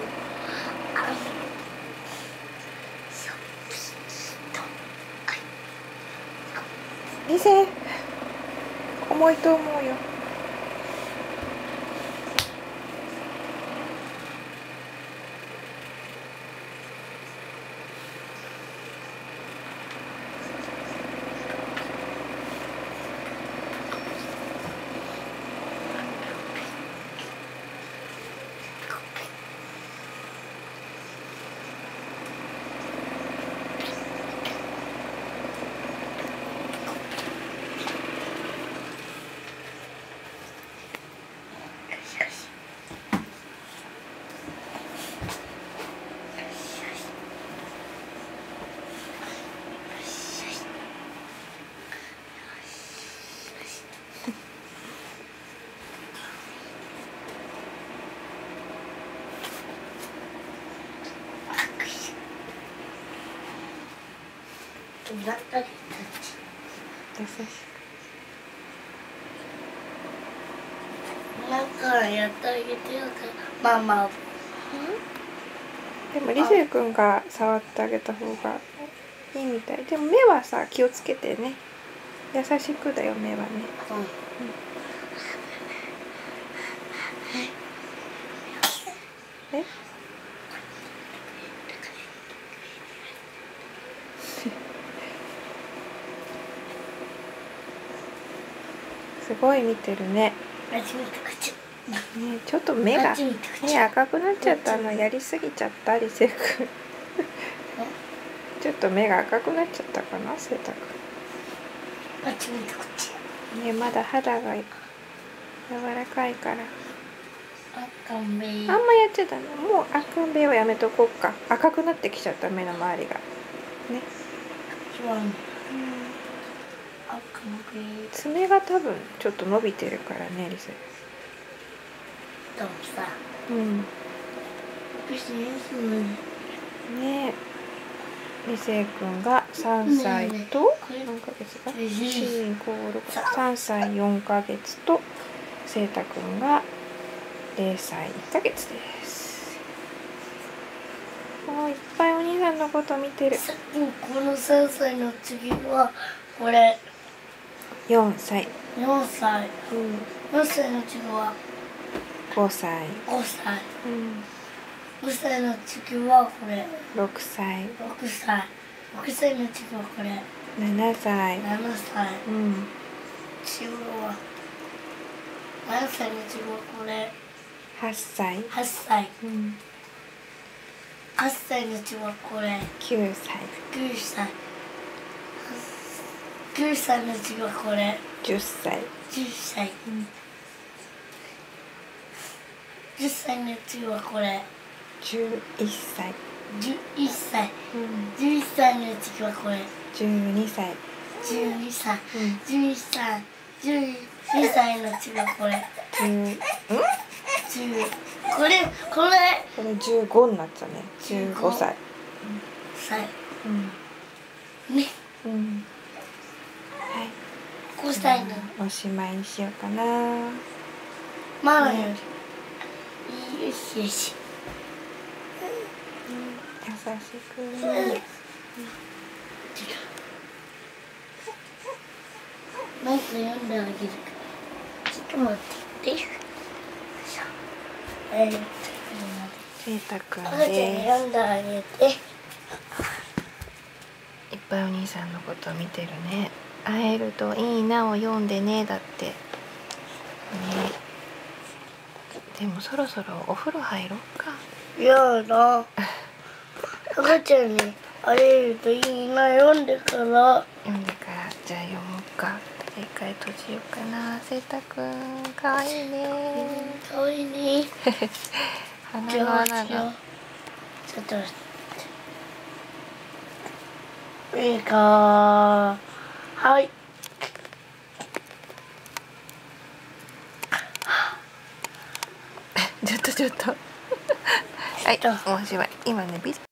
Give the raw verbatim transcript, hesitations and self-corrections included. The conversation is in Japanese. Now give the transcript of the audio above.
あのショッピーとリセ重いと思うよ。 やったり優しい。 なんかやってあげてよママ。 でもリセくんが触ってあげた方がいいみたい。でも目はさ気をつけてね。優しくだよ目はね。 うん。うんえ？すごい見てるね。 あっち見てこっち。 ね、ちょっと目が目赤くなっちゃったのやりすぎちゃったリセくん。ちょっと目が赤くなっちゃったかなセイタくあっち見てこっち。 ん。ねまだ肌が柔らかいから。 赤目。 あんまやっちゃダメ。もう赤目はやめとこうか。赤くなってきちゃった目の周りが。ね。 うん。 うん赤目。 爪が多分ちょっと伸びてるからねリセ。 でもさ。 うん。 私ね。 ねリセくんがさんさいと何ヶ月だ？よん、ご、ろく、さんさいよんかげつとセイタくんがゼロさいいっかげつです。もういっぱいお兄さんのこと見てる。 このさんさいの次はこれよんさい。 よんさい。 うん。 よんさいの次はごさい。 ごさい。 うん。 ごさいの次はこれろくさい。 ろくさい。ろくさいの次はこれななさい。 ななさい。 うん。 次はななさいの次はこれはっさい。 はっさい。 うん。 はっさいの次はこれきゅうさい。 きゅうさい。きゅうさいの次はこれじゅっさい。 じゅっさい。 うん。 じゅっさいの次はこれ。 じゅういっさい。 じゅういっさい。 うん。 じゅういっさいの次はこれ。 じゅうにさい。 じゅうにさい。 うん。 じゅういっさい。じゅうにさいの次はこれ。 じゅう、ん？ じゅう。これこれ。 これじゅうごになったね。じゅうごさい。 さい。 うん。 ね。 うん。はい。 ごさいの。 おしまいにしようかな。 ママより。よしよし。 優しく。 うんなんか読んであげるから。ちょっと待って。えー、 せいたくんあーちゃんで読んであげて。 す。いっぱいお兄さんのこと見てるね。会えるといいなを読んでねだって。ね。でもそろそろお風呂入ろうか。 やだ。赤ちゃんに会えるといいな読んでから。 読んでからじゃあ読もうか。一回閉じようかな。せいたくんかわいいね。 かわいいね。 鼻の穴が。 ちょっと待って。いいか。はい。 ちょっとちょっと。はい、もうおしまい。今ねビ